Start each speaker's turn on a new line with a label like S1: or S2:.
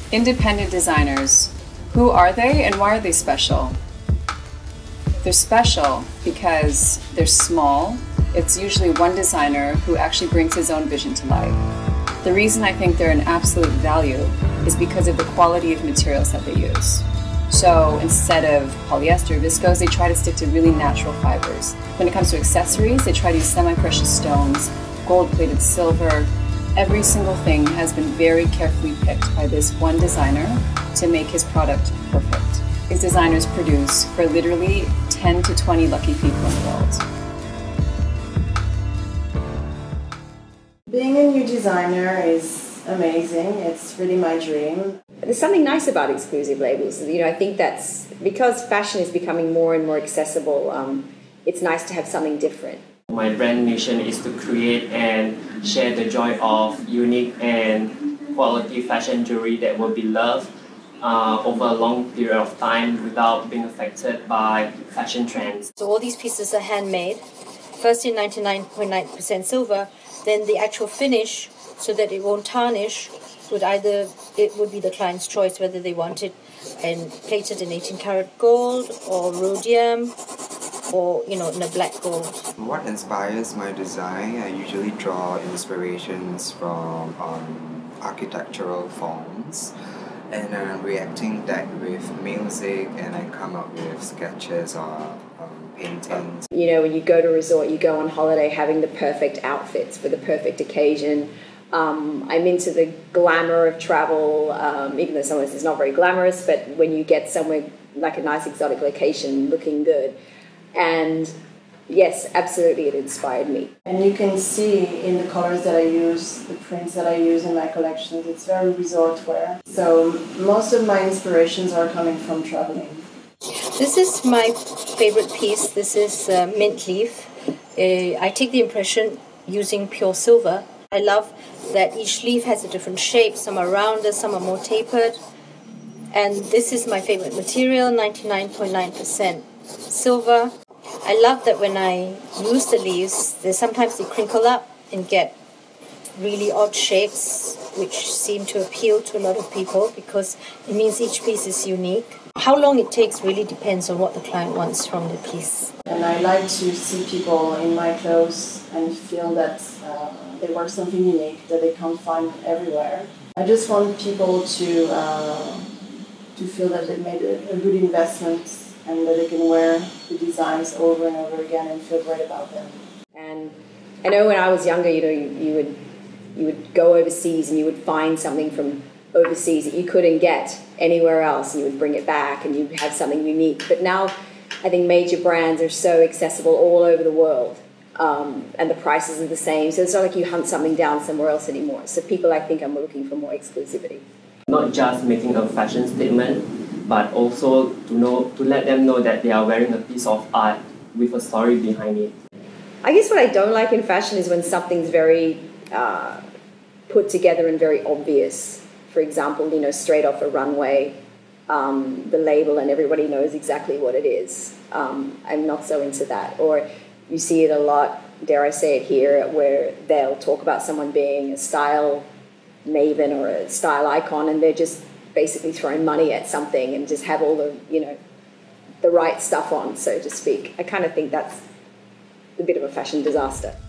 S1: Independent designers. Who are they and why are they special? They're special because they're small. It's usually one designer who actually brings his own vision to life. The reason I think they're an absolute value is because of the quality of materials that they use. So instead of polyester, viscose, they try to stick to really natural fibers. When it comes to accessories, they try to use semi-precious stones, gold-plated silver. Every single thing has been very carefully picked by this one designer to make his product perfect. His designers produce for literally 10 to 20 lucky people in the world.
S2: Being a new designer is amazing. It's really my dream.
S3: There's something nice about exclusive labels. I think that's because fashion is becoming more and more accessible. It's nice to have something different.
S4: My brand mission is to create and share the joy of unique and quality fashion jewelry that will be loved over a long period of time without being affected by fashion trends.
S5: So all these pieces are handmade, first in 99.9% silver, then the actual finish, so that it won't tarnish, it would be the client's choice whether they want it and plated in 18 karat gold or rhodium or in a black gold.
S6: What inspires my design? I usually draw inspirations from architectural forms, and I'm reacting that with music, and I come up with sketches or paintings.
S3: When you go to a resort, you go on holiday having the perfect outfits for the perfect occasion. I'm into the glamour of travel, even though some of this is not very glamorous, but when you get somewhere like a nice exotic location looking good. And yes, absolutely, it inspired me.
S2: And you can see in the colors that I use, the prints that I use in my collections, it's very resort wear. So most of my inspirations are coming from traveling.
S5: This is my favorite piece. This is mint leaf. I take the impression using pure silver. I love that each leaf has a different shape. Some are rounder, some are more tapered. And this is my favorite material, 99.9% silver. I love that when I use the leaves, sometimes they crinkle up and get really odd shapes, which seem to appeal to a lot of people because it means each piece is unique. How long it takes really depends on what the client wants from the piece.
S2: And I like to see people in my clothes and feel that they wear something unique that they can't find everywhere. I just want people to feel that they made a good investment and that they can wear the designs over and over again and feel great about them.
S3: And I know when I was younger, you would go overseas and you would find something from overseas that you couldn't get anywhere else, and you would bring it back and you'd have something unique. But now I think major brands are so accessible all over the world, and the prices are the same. So it's not like you hunt something down somewhere else anymore. So people, I think, are looking for more exclusivity.
S4: Not just making a fashion statement, but also to let them know that they are wearing a piece of art with a story behind it.
S3: I guess what I don't like in fashion is when something's very put together and very obvious. For example, straight off a runway, the label and everybody knows exactly what it is. I'm not so into that. Or you see it a lot, dare I say it here, where they'll talk about someone being a style maven or a style icon, and they're just basically throwing money at something and just have all the right stuff on, so to speak. I kind of think that's a bit of a fashion disaster.